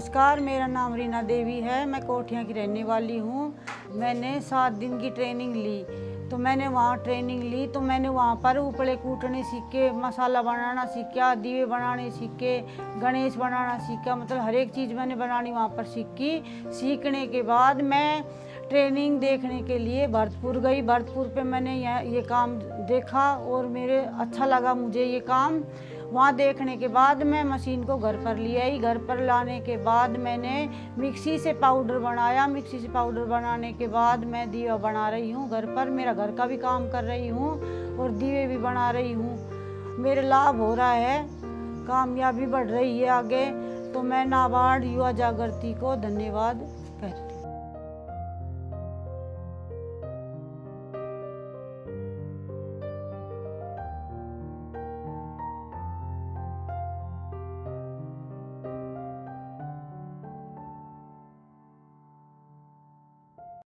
नमस्कार, मेरा नाम रीना देवी है। मैं कोठिया की रहने वाली हूँ। मैंने 7 दिन की ट्रेनिंग ली। तो मैंने वहाँ ट्रेनिंग ली तो मैंने वहाँ पर उपले कूटने सीखे, मसाला बनाना सीखा, दीवे बनाने सीखे, गणेश बनाना सीखा। मतलब हर एक चीज़ मैंने बनानी वहाँ पर सीखी। सीखने के बाद मैं ट्रेनिंग देखने के लिए भरतपुर गई। भरतपुर पे मैंने ये काम देखा और मेरे अच्छा लगा मुझे ये काम। वहाँ देखने के बाद मैं मशीन को घर पर ले आई। घर पर लाने के बाद मैंने मिक्सी से पाउडर बनाया। मिक्सी से पाउडर बनाने के बाद मैं दिया बना रही हूँ घर पर। मेरा घर का भी काम कर रही हूँ और दिए भी बना रही हूँ। मेरे लाभ हो रहा है, कामयाबी बढ़ रही है आगे। तो मैं नाबार्ड युवा जागृति को धन्यवाद कहती हूँ।